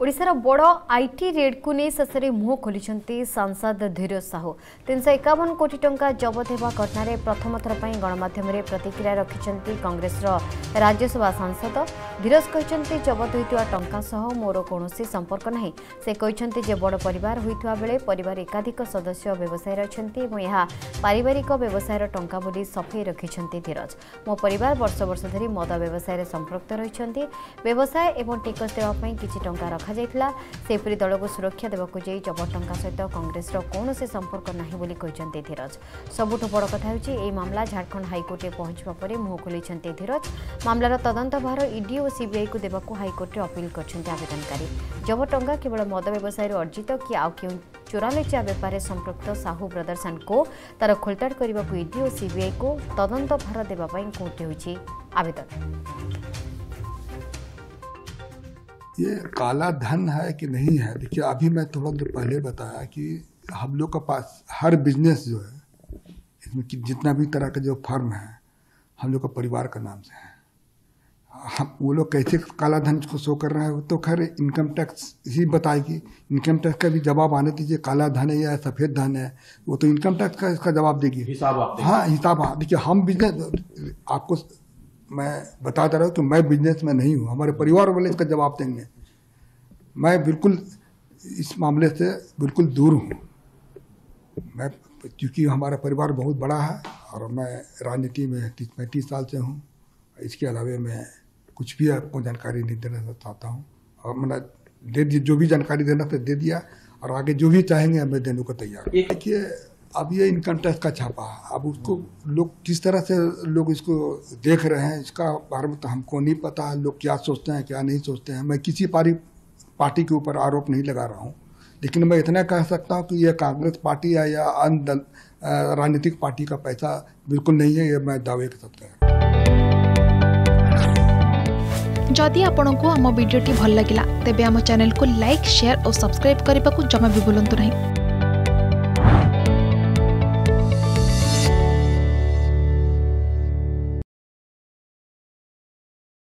ओडिशार बड़ IT raid को नहीं शेष में मुह खोली सांसद धीरज साहू 351 कोटी टंका जबत होगा घटन में प्रथम थर पर गणमाध्यम प्रतिक्रिया रखिंट कांग्रेस राज्यसभा सांसद धीरज कहते जबत होता टंका सह मोर कौन संपर्क ना से कहते बड़ परिवार होता बेले परिवार एकाधिक सदस्य व्यवसाय अच्छा यह पारिवारिक व्यवसायर टंका बोली सफेई रखिंट धीरज मो परिवार वर्ष वर्ष धरी मद व्यवसाय संपृक्त रही व्यवसाय और टिकस देवाई किसी टंका रखा सेपरी दल को सुरक्षा देवाक जबत टंका सहित कांग्रेस कौन से संपर्क नहीं बोली कहते धीरज सबुठ बड़ कथा होची मामला झारखंड हाइकोर्ट में पहुंचवा पर मुह खोली धीरज मामलार तदंत भार ईडी और सीबीआई को देवाक हाइकोर्ट में अपील करछन्ते आवेदनकारी जबत टंका केवल मद व्यवसाय अर्जित कि आउ क्यों चोरालेचिया बेपार संपृक्त साहू ब्रदर्स एंड को तार खोलताड़ करने को ईडी और सीबीआई को तदंत भार देवाई कोर्टे होची आवेदन। ये काला धन है कि नहीं है, देखिए अभी मैं थोड़ा देर पहले बताया कि हम लोग के पास हर बिजनेस जो है इसमें जितना भी तरह के जो फर्म है हम लोग का परिवार का नाम से है। हम वो लोग कैसे काला धन को शो कर रहे हैं तो खैर इनकम टैक्स ही बताएगी। इनकम टैक्स का भी जवाब आने दीजिए, काला धन है या सफ़ेद धन है वो तो इनकम टैक्स का इसका जवाब देगी। हाँ हिसाब, देखिए हम बिजनेस आपको मैं बता दे रहा हूँ कि मैं बिजनेस में नहीं हूँ, हमारे परिवार वाले इसका जवाब देंगे। मैं बिल्कुल इस मामले से बिल्कुल दूर हूँ। मैं क्योंकि हमारा परिवार बहुत बड़ा है और मैं राजनीति में 35 साल से हूँ। इसके अलावा मैं कुछ भी आपको जानकारी नहीं देना चाहता हूँ और मैंने दे दी, जो भी जानकारी देना था दे दिया और आगे जो भी चाहेंगे मैं देने को तैयार। देखिए अब ये इनकम टैक्स का छापा, अब उसको लोग किस तरह से लोग इसको देख रहे हैं इसका बारे में तो हमको नहीं पता। लोग क्या सोचते हैं क्या नहीं सोचते हैं। मैं किसी पार्टी के ऊपर आरोप नहीं लगा रहा हूँ, लेकिन मैं इतना कह सकता हूँ कि यह कांग्रेस पार्टी है या अन्य राजनीतिक पार्टी का पैसा बिल्कुल नहीं है, ये मैं दावे कर सकता हूँ। जदि आपंक आम भिडी भल लगा तेब आम चैनल को लाइक शेयर और सब्सक्राइब करने को जमा भी भूलु नहीं।